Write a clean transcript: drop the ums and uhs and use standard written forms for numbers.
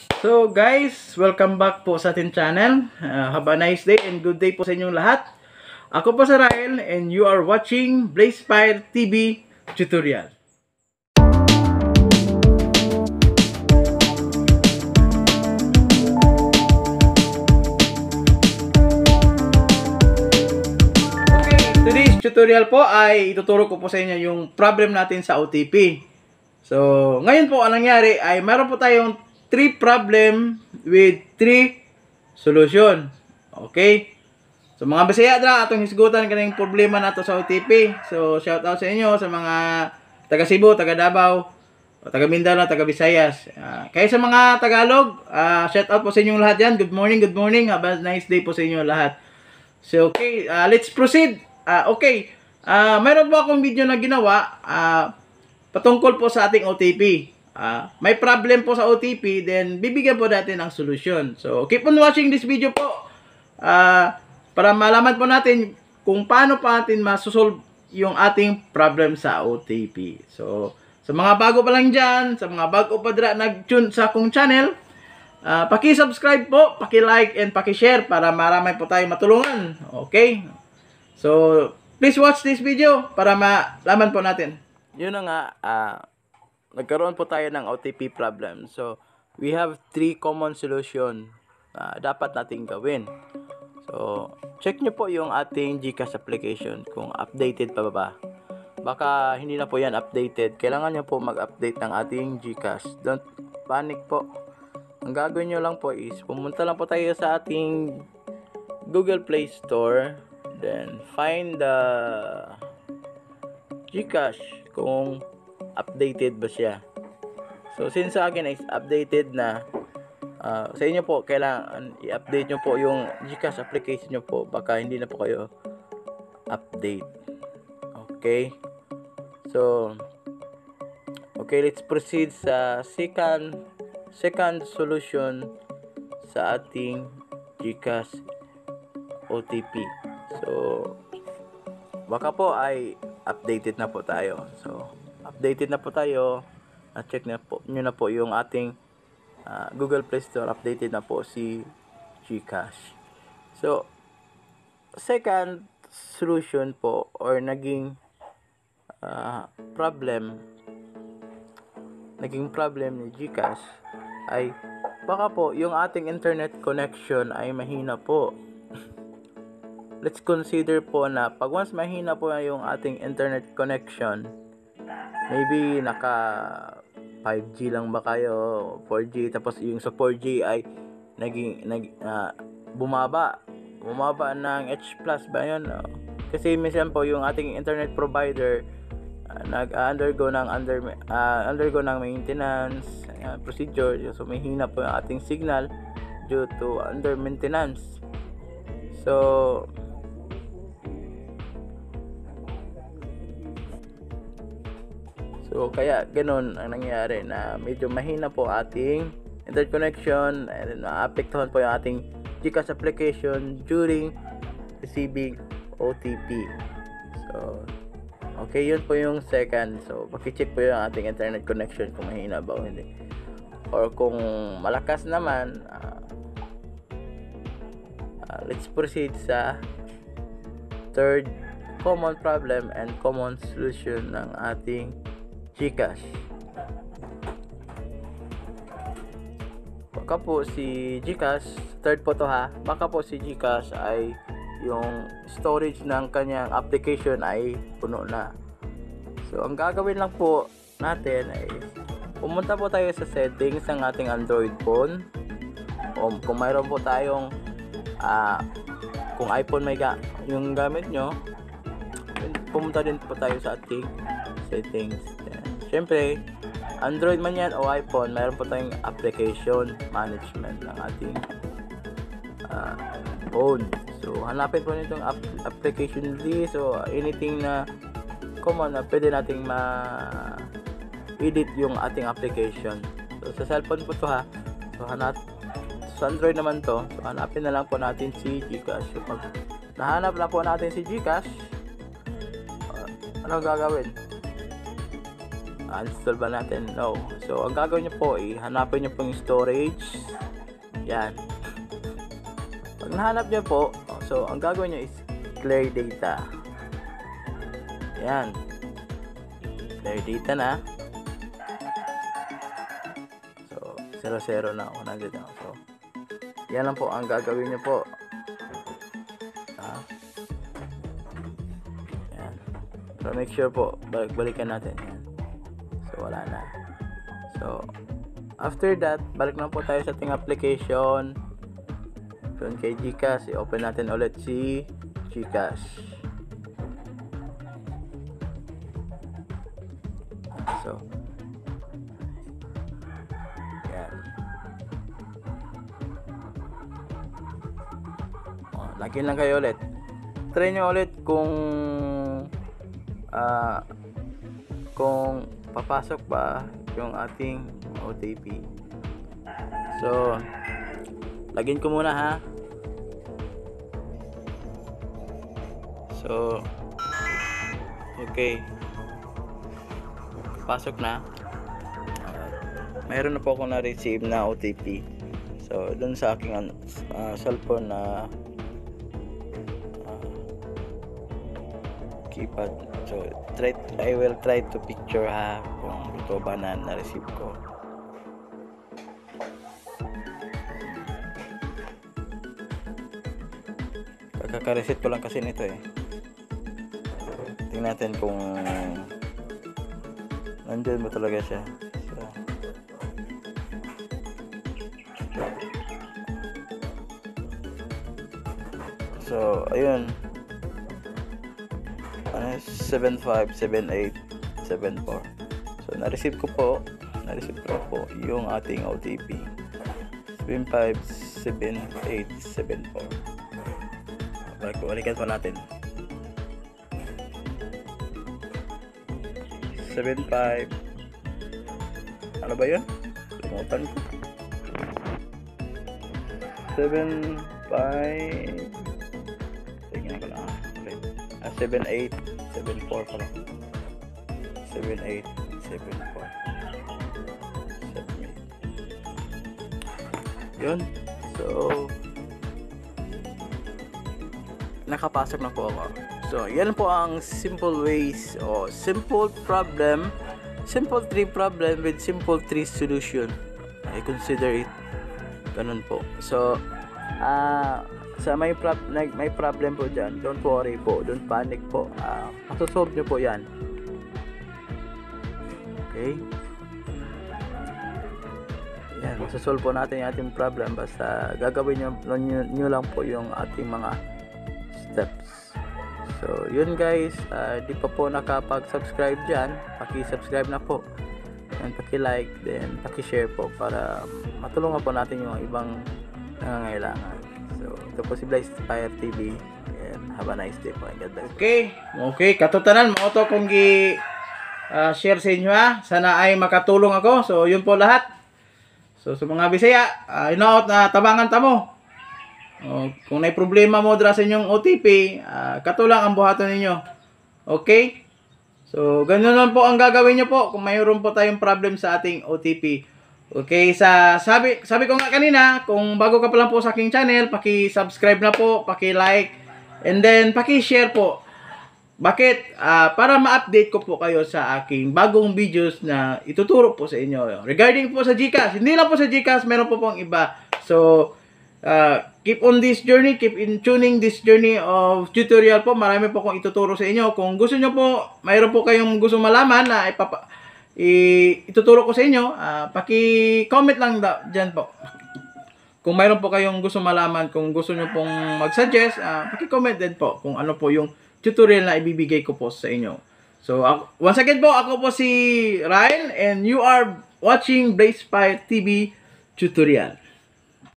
So guys, welcome back po sa ating channel. Have a nice day and good day po sa inyong lahat. Ako po si Rael and you are watching Blazefire TV Tutorial. Okay, today's tutorial po ay ituturo ko po sa inyo yung problem natin sa OTP. So, ngayon po ang nangyari ay meron po tayong 3 problem with 3 solution. Okay? So, mga Bisaya dra atong hisgutan kaning problema nato sa OTP. So, shout out sa inyo sa mga taga Cebu, taga Davao, taga Mindanao, taga Visayas. Kaya sa mga Tagalog, shout out po sa inyong lahat diyan. Good morning, good morning. Have a nice day po sa inyo lahat. So, okay, let's proceed. Okay. Mayroon po akong video na ginawa patungkol po sa ating OTP. May problem po sa OTP, then bibigyan po natin ng solusyon. So, keep on watching this video po. Para malaman po natin kung paano pa natin masosolve yung ating problem sa OTP. So, sa mga bago pa lang dyan, sa mga bago pa dra nag-tune sa akong channel, paki-subscribe po, paki-like, and paki-share para marami po tayo matulungan. Okay? So, please watch this video para malaman po natin. Yun na nga, nagkaroon po tayo ng OTP problem. So, we have 3 common solution na dapat nating gawin. So, check nyo po yung ating GCash application kung updated pa ba. Baka hindi na po yan updated. Kailangan nyo po mag-update ng ating GCash. Don't panic po. Ang gagawin nyo lang po is, pumunta lang po tayo sa ating Google Play Store. Then, find the GCash kung updated ba siya. So, since sa akin is updated na, sa inyo po, kailangan i-update nyo po yung GCash application nyo po. Baka hindi na po kayo update. Okay? So, okay, let's proceed sa second solution sa ating GCash OTP. So, baka po ay updated na po tayo. So, updated na po tayo. Check na po nyo na po yung ating Google Play Store. Updated na po si GCash. So, second solution po or naging problem ni GCash ay baka po yung ating internet connection ay mahina po. Let's consider po na pag once mahina po yung ating internet connection, maybe naka 5G lang ba kayo, 4G, tapos yung sa 4G ay bumaba ng H+ ba yun? Kasi minsan po yung ating internet provider undergo ng maintenance procedure, so may hina po yung ating signal due to under maintenance. So kaya ganun ang nangyayari na medyo mahina po ating internet connection and maapektuhan po yung ating GCash application during receiving OTP. So, okay, yun po yung second. So, paki-check po yung ating internet connection kung mahina ba o hindi. Or kung malakas naman, let's proceed sa third common problem and common solution ng ating GCash. Baka po si GCash, third po to ha, baka po si GCash ay yung storage ng kanyang application ay puno na. So, ang gagawin lang po natin ay pumunta po tayo sa settings ng ating Android phone. O kung mayroon po tayong kung iPhone yung gamit nyo, pumunta din po tayo sa ating settings. Siyempre, Android man yan o iPhone, mayroon po tayong application management ng ating phone. So, hanapin po nitong application list o anything na common na pwede nating ma-edit yung ating application. So, sa cellphone po to ha. So, sa Android naman to. So, hanapin na lang po natin si GCash. So, pag nahanap na po natin si GCash, ano gagawin? Install ba natin? No. So, ang gagawin nyo po, hanapin nyo po yung storage. Yan. Pag nahanap nyo po, so, ang gagawin nyo is clear data. Yan. Clear data na. So, 00 na. 100 na. So, yan lang po ang gagawin nyo po. Yan. Pero make sure po, balikan natin. Yan. So, wala na. So, after that, balik na po tayo sa ating application. Doon kay GCash, i-open natin ulit si GCash. So, yan. Login lang kayo ulit. Try nyo ulit kung papasok ba yung ating OTP. So, login ko muna ha. So, okay. Pasok na. Mayroon na po ako na-receive na OTP. So, dun sa aking cellphone na keypad. So, I will try to picture ha kung ito ba na-receive ko. Kaka-reset ko lang kasi nito eh. Tingnan natin kung nandun ba talaga siya. So ayun. 757874. So na-receive ko po yung ating OTP. 757874. Balikan pa natin. 75. Ano ba yun? Limutan ko. 75. Tingnan ko lang. 7874 pala. 7874. Yun. So, nakapasok na po ako. So, yan po ang simple ways o simple 3 problem with simple 3 solution. I consider it ganun po. So, sa may problem po dyan, don't worry po, don't panic po. Masosolve nyo po yan. Okay? Yan, masosolve po natin yung ating problem. Basta gagawin nyo lang po yung ating mga steps. So, yun guys, di pa po nakapag-subscribe dyan, paki-subscribe na po. And paki-like, then paki-share po para matulungan po natin yung ibang nangangailangan. So, ito po si Blaze Fire TV and have a nice day po and God bless. Okay, katutanan mo to kung share sa inyo ha. Sana ay makatulong ako. So, yun po lahat. So, sa mga Bisaya, inaot na tabangan tamo. Kung may problema mo dra sa inyong OTP, katulang ang buhaton ninyo. Okay? So, ganun lang po ang gagawin nyo po kung mayroon po tayong problem sa ating OTP. Okay, sabi ko nga kanina, kung bago ka pa lang po sa aking channel, paki-subscribe na po, paki-like, and then paki-share po. Bakit? Para ma-update ko po kayo sa aking bagong videos na ituturo po sa inyo. Regarding po sa GCash, hindi lang po sa GCash, meron po pong iba. So, keep on this journey, keep in tuning this journey of tutorial po. Marami po kong ituturo sa inyo. Kung gusto nyo po, mayroon po kayong gusto malaman na ituturo ko sa inyo, paki-comment lang dyan po. Kung mayroon po kayong gusto malaman, kung gusto nyo pong mag-suggest, paki-comment din po kung ano po yung tutorial na ibibigay ko po sa inyo. So, once again po, ako po si Ryan and you are watching Blaze Fire TV tutorial.